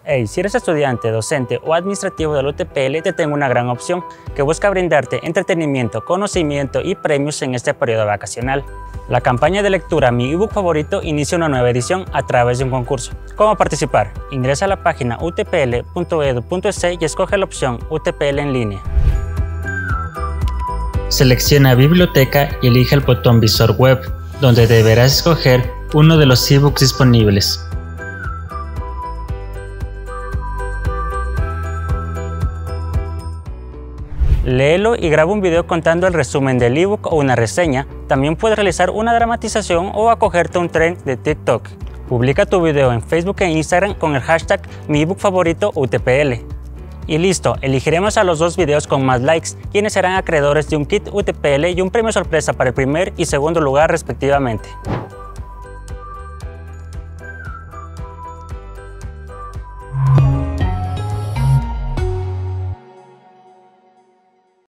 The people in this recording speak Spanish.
Hey, si eres estudiante, docente o administrativo del UTPL, te tengo una gran opción que busca brindarte entretenimiento, conocimiento y premios en este periodo vacacional. La campaña de lectura Mi ebook favorito inicia una nueva edición a través de un concurso. ¿Cómo participar? Ingresa a la página utpl.edu.es y escoge la opción UTPL en línea. Selecciona Biblioteca y elige el botón Visor Web, donde deberás escoger uno de los ebooks disponibles. Léelo y graba un video contando el resumen del ebook o una reseña. También puedes realizar una dramatización o acogerte a un trend de TikTok. Publica tu video en Facebook e Instagram con el hashtag Mi ebook favorito UTPL. Y listo, elegiremos a los dos videos con más likes, quienes serán acreedores de un kit UTPL y un premio sorpresa para el primer y segundo lugar respectivamente.